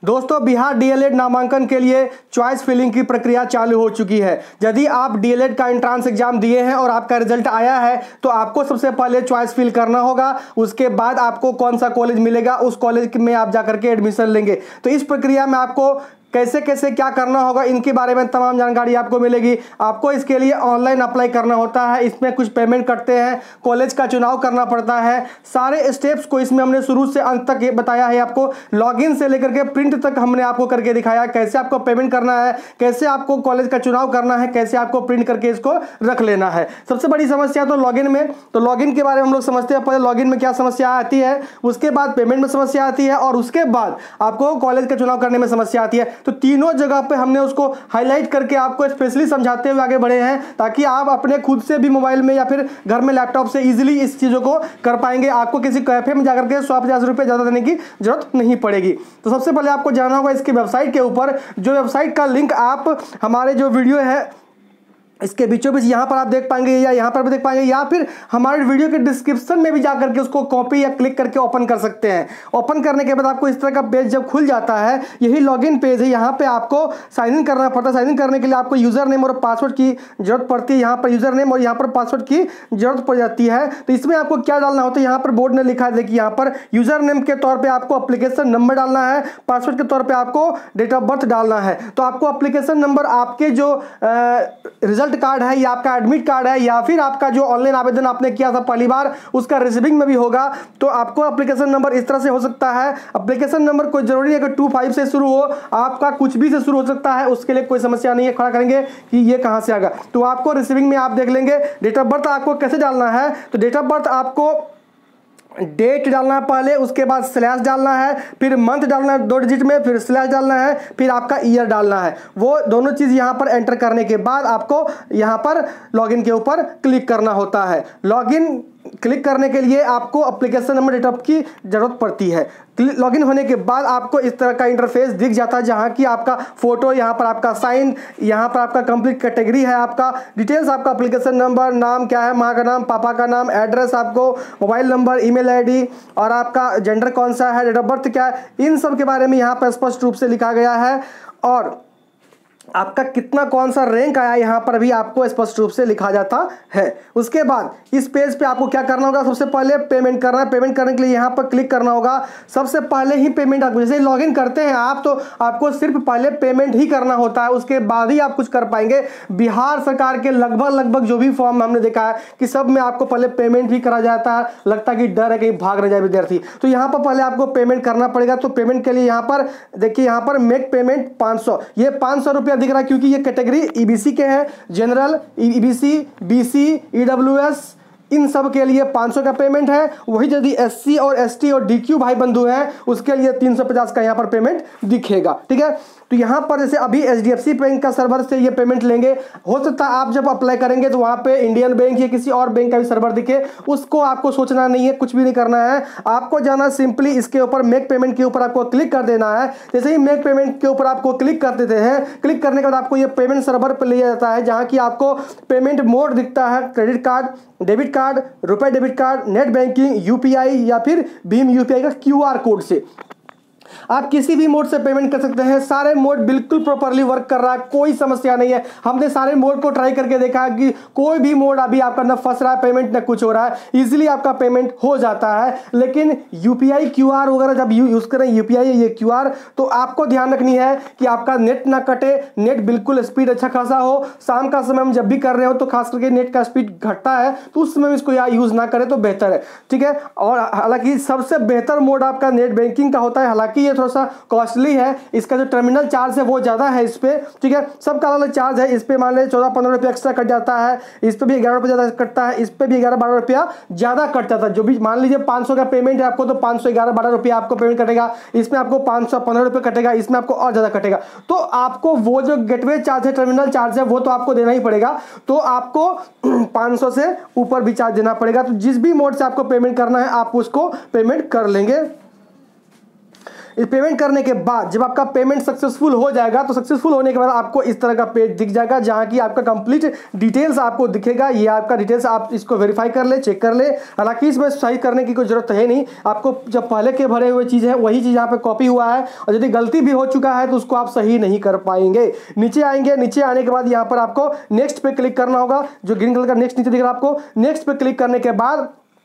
दोस्तों बिहार डीएलएड नामांकन के लिए चॉइस फिलिंग की प्रक्रिया चालू हो चुकी है। यदि आप डीएलएड का एंट्रेंस एग्जाम दिए हैं और आपका रिजल्ट आया है तो आपको सबसे पहले चॉइस फिल करना होगा। उसके बाद आपको कौन सा कॉलेज मिलेगा उस कॉलेज में आप जाकर के एडमिशन लेंगे। तो इस प्रक्रिया में आपको कैसे कैसे क्या करना होगा इनके बारे में तमाम जानकारी आपको मिलेगी। आपको इसके लिए ऑनलाइन अप्लाई करना होता है, इसमें कुछ पेमेंट कटते हैं, कॉलेज का चुनाव करना पड़ता है। सारे स्टेप्स को इसमें हमने शुरू से अंत तक ये बताया है। आपको लॉगिन से लेकर के प्रिंट तक हमने आपको करके दिखाया, कैसे आपको पेमेंट करना है, कैसे आपको कॉलेज का चुनाव करना है, कैसे आपको प्रिंट करके इसको रख लेना है। सबसे बड़ी समस्या तो लॉगिन में, तो लॉगिन के बारे में हम लोग समझते हैं। पहले लॉगिन में क्या समस्या आती है, उसके बाद पेमेंट में समस्या आती है और उसके बाद आपको कॉलेज का चुनाव करने में समस्या आती है। तो तीनों जगह पे हमने उसको हाईलाइट करके आपको स्पेशली समझाते हुए आगे बढ़े हैं, ताकि आप अपने खुद से भी मोबाइल में या फिर घर में लैपटॉप से इजीली इस चीज़ों को कर पाएंगे। आपको किसी कैफे में जाकर के 150 रुपये ज़्यादा देने की जरूरत नहीं पड़ेगी। तो सबसे पहले आपको जाना होगा इसकी वेबसाइट के ऊपर, जो वेबसाइट का लिंक आप हमारे जो वीडियो है इसके बीचों बीच यहाँ पर आप देख पाएंगे या यहाँ पर भी देख पाएंगे, या फिर हमारे वीडियो के डिस्क्रिप्शन में भी जाकर के उसको कॉपी या क्लिक करके ओपन कर सकते हैं। ओपन करने के बाद आपको इस तरह का पेज जब खुल जाता है, यही लॉगिन पेज है। यहाँ पे आपको साइन इन करना पड़ता है। साइन इन करने के लिए आपको यूजर नेम और पासवर्ड की जरूरत पड़ती है। यहाँ पर यूजर नेम और यहाँ पर पासवर्ड की जरूरत पड़ जाती है। तो इसमें आपको क्या डालना होता है, यहाँ पर बोर्ड ने लिखा है, देखिए यहाँ पर यूजर नेम के तौर पर आपको एप्लीकेशन नंबर डालना है, पासवर्ड के तौर पर आपको डेट ऑफ बर्थ डालना है। तो आपको एप्लीकेशन नंबर आपके जो रिजल्ट कार्ड है या आपका एडमिट कार्ड है या फिर आपका जो ऑनलाइन आवेदन आपने किया था पहली बार उसका रिसीविंग में भी होगा। तो आपको एप्लीकेशन नंबर इस तरह से हो सकता है। एप्लीकेशन नंबर कोई जरूरी है कि 25 से शुरू हो, आपका कुछ भी से शुरू हो सकता है, उसके लिए कोई समस्या नहीं है। खड़ा करेंगे कि ये कहां से आएगा, तो आपको रिसीविंग में आप देख लेंगे। डेट ऑफ बर्थ आपको कैसे डालना है, तो डेट ऑफ बर्थ आपको डेट डालना है पहले, उसके बाद स्लैश डालना है, फिर मंथ डालना है 2 डिजिट में, फिर स्लैश डालना है, फिर आपका ईयर डालना है। वो दोनों चीज़ यहाँ पर एंटर करने के बाद आपको यहाँ पर लॉगिन के ऊपर क्लिक करना होता है। लॉगिन क्लिक करने के लिए आपको एप्लीकेशन नंबर डेट ऑफ की जरूरत पड़ती है। लॉगिन होने के बाद आपको इस तरह का इंटरफेस दिख जाता है, जहां की आपका फोटो, यहाँ पर आपका साइन, यहाँ पर आपका कंप्लीट कैटेगरी है, आपका डिटेल्स, आपका एप्लीकेशन नंबर, नाम क्या है, माँ का नाम, पापा का नाम, एड्रेस, आपको मोबाइल नंबर, ईमेल आईडी और आपका जेंडर कौन सा है, डेट ऑफ बर्थ क्या है, इन सब के बारे में यहाँ पर स्पष्ट रूप से लिखा गया है। और आपका कितना कौन सा रैंक आया यहाँ पर भी आपको स्पष्ट रूप से लिखा जाता है। उसके बाद इस पेज पे आपको क्या करना होगा, सबसे पहले पेमेंट करना है। पेमेंट करने के लिए यहाँ पर क्लिक करना होगा। सबसे पहले ही पेमेंट आपको, जैसे लॉगिन करते हैं आप, तो आपको सिर्फ पहले पेमेंट ही करना होता है, उसके बाद ही आप कुछ कर पाएंगे। बिहार सरकार के लगभग जो भी फॉर्म हमने देखा है कि सब में आपको पहले पेमेंट भी करा जाता है। लगता है कि डर है कहीं भाग न जाए विद्यार्थी, तो यहाँ पर पहले आपको पेमेंट करना पड़ेगा। तो पेमेंट के लिए यहाँ पर देखिए, यहाँ पर मेक पेमेंट 500, ये 500 रुपया दिख रहा है क्योंकि ये कैटेगरी ईबीसी के हैं। जनरल, ईबीसी, बीसी, ईडब्ल्यूएस, इन सब के लिए 500 का पेमेंट है। वही यदि एससी और एसटी और डीक्यू भाई बंधु हैं उसके लिए 350 का यहाँ पर पेमेंट दिखेगा। ठीक है, तो यहाँ पर जैसे अभी एचडीएफसी बैंक का सर्वर से ये पेमेंट लेंगे, हो सकता है आप जब अप्लाई करेंगे तो वहाँ पे इंडियन बैंक या किसी और बैंक का भी सर्वर दिखे, उसको आपको सोचना नहीं है, कुछ भी नहीं करना है। आपको जाना सिंपली इसके ऊपर मेक पेमेंट के ऊपर आपको क्लिक कर देना है। जैसे ही मेक पेमेंट के ऊपर आपको क्लिक कर देते हैं, क्लिक करने के बाद आपको ये पेमेंट सर्वर पर ले जाता है, जहाँ की आपको पेमेंट मोड दिखता है, credit card, debit card, RuPay debit card, net banking, UPI या फिर भीम यूपीआई का क्यूआर कोड से आप किसी भी मोड से पेमेंट कर सकते हैं। सारे मोड बिल्कुल प्रॉपर्ली वर्क कर रहा है, कोई समस्या नहीं है। हमने सारे मोड को ट्राई करके देखा कि कोई भी मोड अभी आपका ना फंस रहा है पेमेंट, ना कुछ हो रहा है, इजीली आपका पेमेंट हो जाता है। लेकिन यूपीआई क्यूआर वगैरह जब यूज करें, यूपीआई ये क्यूआर, तो आपको ध्यान रखनी है कि आपका नेट ना कटे, नेट बिल्कुल स्पीड अच्छा खासा हो। शाम का समय हम जब भी कर रहे हो तो खास करके नेट का स्पीड घटता है, तो उस समय इसको यूज ना करें तो बेहतर है। ठीक है, और हालांकि सबसे बेहतर मोड आपका नेट बैंकिंग का होता है। हालांकि ये थोड़ा सा कॉस्टली है, इसका जो टर्मिनल चार्ज है वो ज्यादा है इस पे। ठीक है, सबका अलग चार्ज है। इस पे मान ले 14-15 रुपया एक्स्ट्रा कट जाता है, इस पे भी 11 रुपया ज्यादा कटता है, इस पे भी 11-12 रुपया ज्यादा कट जाता है। जो भी मान लीजिए 500 का पेमेंट है आपको, तो 511-12 रुपया आपको पेमेंट कटेगा। इसमें आपको 515 रुपये कटेगा, इसमें आपको और ज्यादा कटेगा। तो आपको वो जो गेटवे चार्ज है, टर्मिनल चार्ज है, वो तो आपको देना ही पड़ेगा। तो आपको 500 से ऊपर भी चार्ज देना पड़ेगा। तो जिस भी मोड से आपको पेमेंट करना है आप उसको पेमेंट कर लेंगे। इस पेमेंट करने के बाद जब आपका पेमेंट सक्सेसफुल हो जाएगा तो सक्सेसफुल होने के बाद आपको इस तरह का पेज दिख जाएगा जहां की आपका कंप्लीट डिटेल्स आपको दिखेगा। ये आपका डिटेल्स, आप इसको वेरीफाई कर ले, चेक कर ले। हालांकि इसमें सही करने की कोई जरूरत है नहीं, आपको जब पहले के भरे हुए चीज़ है वही चीज़ यहाँ पे कॉपी हुआ है, और यदि गलती भी हो चुका है तो उसको आप सही नहीं कर पाएंगे। नीचे आएंगे, नीचे आने के बाद यहाँ पर आपको नेक्स्ट पे क्लिक करना होगा, जो ग्रीन कलर का नेक्स्ट नीचे दिख रहा है आपको। नेक्स्ट पे क्लिक करने के बाद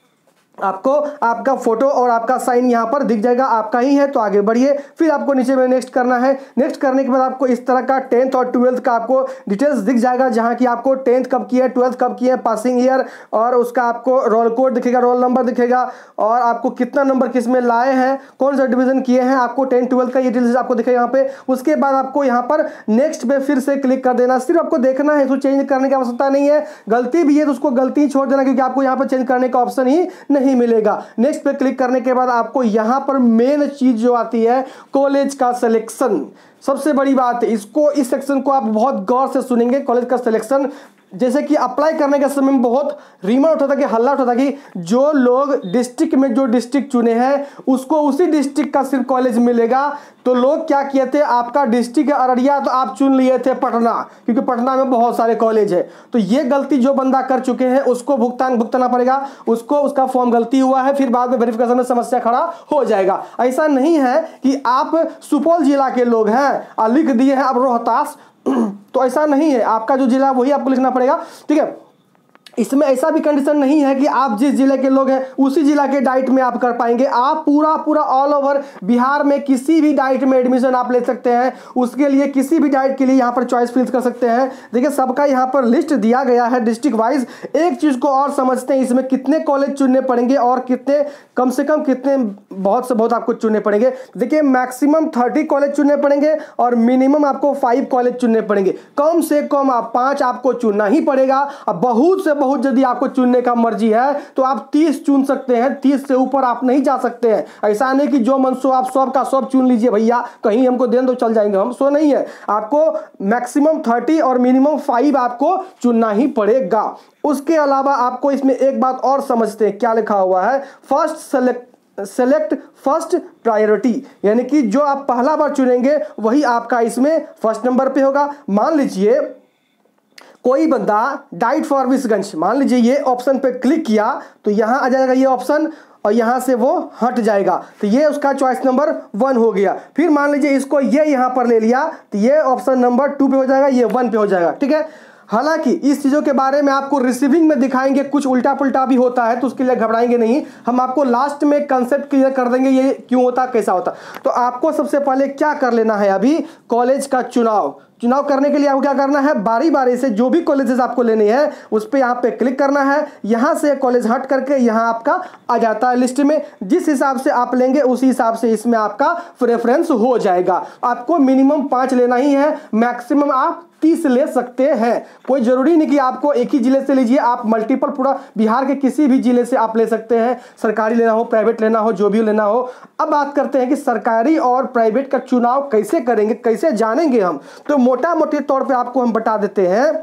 आपको आपका फोटो और आपका साइन यहां पर दिख जाएगा, आपका ही है तो आगे बढ़िए। फिर आपको नीचे में नेक्स्ट करना है। नेक्स्ट करने के बाद आपको इस तरह का 10th और 12th का आपको डिटेल्स दिख जाएगा, जहां की आपको 10th कब की है, 12th कब की है, पासिंग ईयर, और उसका आपको रोल कोड दिखेगा, रोल नंबर दिखेगा, और आपको कितना नंबर किस में लाए हैं, कौन सा डिवीजन किए हैं, आपको 10th 12th का ये डिटेल्स आपको दिखेगा यहाँ पे। उसके बाद आपको यहाँ पर नेक्स्ट पे फिर से क्लिक कर देना। सिर्फ आपको देखना है, इसको चेंज करने की आवश्यकता नहीं है। गलती भी है तो उसको गलती छोड़ देना, क्योंकि आपको यहाँ पर चेंज करने का ऑप्शन ही नहीं मिलेगा। नेक्स्ट पे क्लिक करने के बाद आपको यहां पर मेन चीज जो आती है कॉलेज का सिलेक्शन, सबसे बड़ी बात है। इसको, इस सेक्शन को आप बहुत गौर से सुनेंगे। कॉलेज का सिलेक्शन, जैसे कि अप्लाई करने के समय में बहुत रीमा उठा था कि हल्ला उठा था कि जो लोग डिस्ट्रिक्ट में जो डिस्ट्रिक्ट चुने हैं उसको उसी डिस्ट्रिक्ट का सिर्फ कॉलेज मिलेगा। तो लोग क्या किए थे, आपका डिस्ट्रिक्ट अररिया तो आप चुन लिए थे पटना, क्योंकि पटना में बहुत सारे कॉलेज है। तो ये गलती जो बंदा कर चुके हैं उसको भुगताना पड़ेगा, उसको उसका फॉर्म गलती हुआ है, फिर बाद में वेरिफिकेशन में समस्या खड़ा हो जाएगा। ऐसा नहीं है कि आप सुपौल जिला के लोग हैं लिख दिए हैं आप रोहतास, तो ऐसा नहीं है। आपका जो जिला वही आपको लिखना पड़ेगा, ठीक है। इसमें ऐसा भी कंडीशन नहीं है कि आप जिस जिले के लोग हैं उसी जिला के डाइट में आप कर पाएंगे। आप पूरा ऑल ओवर बिहार में किसी भी डाइट में एडमिशन आप ले सकते हैं। उसके लिए किसी भी डाइट के लिए यहाँ पर चॉइस फिल कर सकते हैं। देखिए सबका यहाँ पर लिस्ट दिया गया है डिस्ट्रिक्ट वाइज। एक चीज को और समझते हैं, इसमें कितने कॉलेज चुनने पड़ेंगे और कितने, कम से कम कितने, बहुत से बहुत आपको चुनने पड़ेंगे। देखिए मैक्सिमम 30 कॉलेज चुनने पड़ेंगे और मिनिमम आपको 5 कॉलेज चुनने पड़ेंगे। कम से कम आप 5 आपको चुनना ही पड़ेगा। अब बहुत से बहुत यदि आपको चुनने का मर्जी है तो आप 30 चुन सकते हैं, 30 से ऊपर आप नहीं जा सकते हैं। ऐसा नहीं कि जो मन सो आप सब का सब चुन लीजिए भैया, कहीं हमको दें तो चल जाएंगे हम, सो नहीं है। आपको मैक्सिमम 30 और मिनिमम 5 आपको चुनना ही पड़ेगा। उसके अलावा आपको इसमें एक बात और समझते हैं, क्या लिखा हुआ है, सेलेक्ट फर्स्ट प्रायोरिटी, यानी कि जो आप पहला बार चुनेंगे वही आपका इसमें फर्स्ट नंबर पे होगा। मान लीजिए कोई बंदा डाइट फॉरबिसगंज, मान लीजिए ये ऑप्शन पे क्लिक किया तो यहां आ जाएगा ये ऑप्शन, और यहां से वो हट जाएगा, तो ये उसका चॉइस नंबर 1 हो गया। फिर मान लीजिए इसको ये यहां पर ले लिया तो ये ऑप्शन नंबर 2 पे हो जाएगा, ये 1 पे हो जाएगा, ठीक है। हालांकि इस चीज़ों के बारे में आपको रिसीविंग में दिखाएंगे, कुछ उल्टा पुल्टा भी होता है तो उसके लिए घबराएंगे नहीं, हम आपको लास्ट में कंसेप्ट क्लियर कर देंगे ये क्यों होता, कैसा होता। तो आपको सबसे पहले क्या कर लेना है, अभी कॉलेज का चुनाव करने के लिए आपको क्या करना है, बारी बारी से जो भी कॉलेजेस आपको लेने हैं उस पर यहाँ पे क्लिक करना है। यहाँ से कॉलेज हट करके यहाँ आपका आ जाता है लिस्ट में, जिस हिसाब से आप लेंगे उसी हिसाब से इसमें आपका प्रेफरेंस हो जाएगा। आपको मिनिमम 5 लेना ही है, मैक्सिमम आप 30 ले सकते हैं। कोई जरूरी नहीं कि आपको एक ही जिले से लीजिए, आप मल्टीपल पूरा बिहार के किसी भी जिले से आप ले सकते हैं, सरकारी लेना हो, प्राइवेट लेना हो, जो भी लेना हो। अब बात करते हैं कि सरकारी और प्राइवेट का चुनाव कैसे करेंगे, कैसे जानेंगे हम। तो मोटा मोटे तौर पे आपको हम बता देते हैं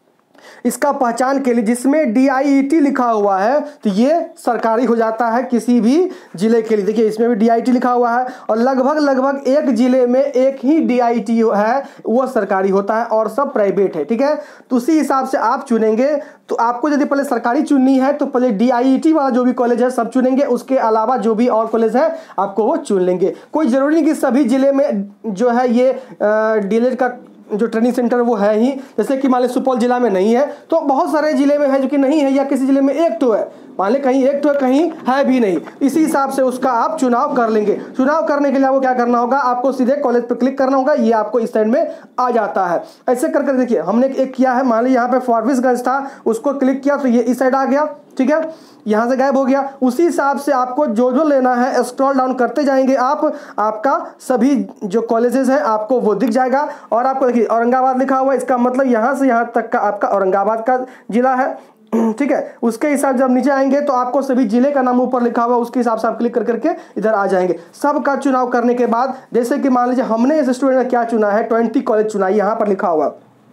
इसका पहचान के लिए, जिसमें DIET लिखा हुआ है तो ये सरकारी हो जाता है किसी भी जिले के लिए। देखिए इसमें भी DIET लिखा हुआ है, और लगभग एक जिले में एक ही DIET है, वो सरकारी होता है और सब प्राइवेट है, ठीक है। तो उसी हिसाब से आप चुनेंगे। तो आपको यदि पहले सरकारी चुननी है तो पहले DIET वाला जो भी कॉलेज है सब चुनेंगे, उसके अलावा जो भी और कॉलेज है आपको वो चुन लेंगे। कोई जरूरी नहीं कि सभी जिले में जो है ये DLED का जो ट्रेनिंग सेंटर वो है ही, जैसे कि मान लीजिए सुपौल जिला में नहीं है तो बहुत सारे जिले में है जो कि नहीं है, या किसी जिले में एक तो है, मान लीजिए कहीं एक तो है कहीं है भी नहीं, इसी हिसाब से उसका आप चुनाव कर लेंगे। चुनाव करने के लिए आपको क्या करना होगा, आपको सीधे कॉलेज पे क्लिक करना होगा, ये आपको इस साइड में आ जाता है। ऐसे कर देखिए हमने एक किया है, मान लीजिए यहाँ पे फॉरबिसगंज था, उसको क्लिक किया तो ये इस साइड आ गया, ठीक है, यहाँ से गायब हो गया। उसी हिसाब से आपको जो लेना है स्क्रॉल डाउन करते जाएंगे आप, आपका सभी जो कॉलेजेस हैं आपको वो दिख जाएगा। और आपको देखिए औरंगाबाद लिखा हुआ है, इसका मतलब यहाँ से यहाँ तक का आपका औरंगाबाद का जिला है, ठीक है। उसके हिसाब जब नीचे आएंगे तो आपको सभी जिले का नाम ऊपर लिखा हुआ है, उसके हिसाब से आप क्लिक कर करके इधर आ जाएंगे। सबका चुनाव करने के बाद जैसे कि मान लीजिए हमने इस स्टूडेंट ने क्या चुना है, 20 कॉलेज चुना है, यहाँ पर लिखा हुआ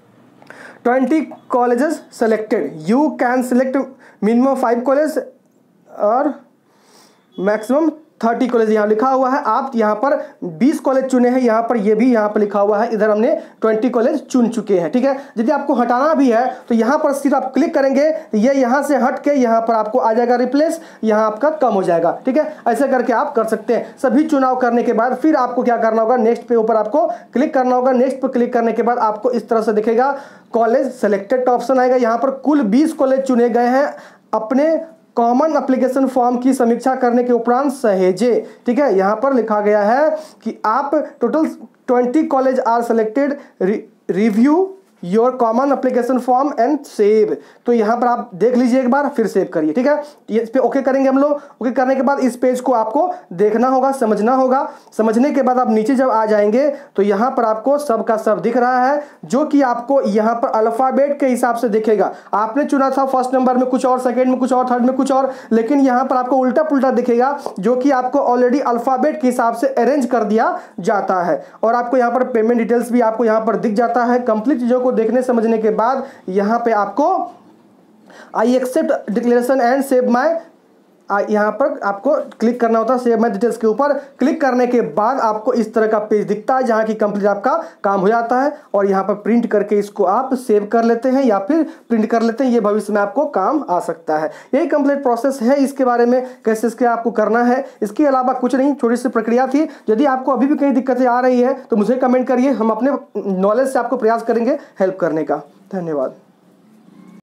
20 colleges selected, you can select minimum 5 college और मैक्सिमम 30 कॉलेज यहाँ लिखा हुआ है, आप यहाँ पर 20 कॉलेज चुने हैं, यहाँ पर ये भी यहाँ पर लिखा हुआ है, इधर हमने 20 कॉलेज चुन चुके हैं। ठीक है, यदि आपको हटाना भी है तो यहाँ पर सिर्फ आप क्लिक करेंगे तो ये यहाँ से हट के यहाँ पर आपको आ जाएगा रिप्लेस, यहाँ आपका कम हो जाएगा। ठीक है, ऐसे करके आप कर सकते हैं। सभी चुनाव करने के बाद फिर आपको क्या करना होगा, नेक्स्ट पे ऊपर आपको क्लिक करना होगा। नेक्स्ट पे क्लिक करने के बाद आपको इस तरह से दिखेगा कॉलेज सेलेक्टेड का ऑप्शन आएगा। यहाँ पर कुल 20 कॉलेज चुने गए हैं अपने कॉमन एप्लीकेशन फॉर्म की समीक्षा करने के उपरांत सहेजे। ठीक है, यहाँ पर लिखा गया है कि आप total 20 college are selected, review your common application form and save. तो यहाँ पर आप देख लीजिए एक बार, फिर सेव करिए। ठीक है, ये इस पे ओके करेंगे हम लोग। ओके करने के बाद इस पेज को आपको देखना होगा, समझना होगा। समझने के बाद आप नीचे जब आ जाएंगे तो यहाँ पर आपको सब का सब दिख रहा है, जो कि आपको यहाँ पर अल्फाबेट के हिसाब से दिखेगा। आपने चुना था फर्स्ट नंबर में कुछ और, सेकेंड में कुछ और, थर्ड में कुछ और, लेकिन यहाँ पर आपको उल्टा पुल्टा दिखेगा, जो कि आपको ऑलरेडी अल्फाबेट के हिसाब से अरेंज कर दिया जाता है। और आपको यहाँ पर पेमेंट डिटेल्स भी आपको यहाँ पर दिख जाता है। कंप्लीट चीजों को देखने समझने के बाद यहां पे आपको I accept declaration and save my, यहाँ पर आपको क्लिक करना होता है सेव माय डिटेल्स के ऊपर। क्लिक करने के बाद आपको इस तरह का पेज दिखता है जहां की कंप्लीट आपका काम हो जाता है। और यहाँ पर प्रिंट करके इसको आप सेव कर लेते हैं या फिर प्रिंट कर लेते हैं, ये भविष्य में आपको काम आ सकता है। यही कंप्लीट प्रोसेस है। इसके बारे में कैसे इसके आपको करना है, इसके अलावा कुछ नहीं, छोटी सी प्रक्रिया थी। यदि आपको अभी भी कई दिक्कतें आ रही है तो मुझे कमेंट करिए, हम अपने नॉलेज से आपको प्रयास करेंगे हेल्प करने का। धन्यवाद।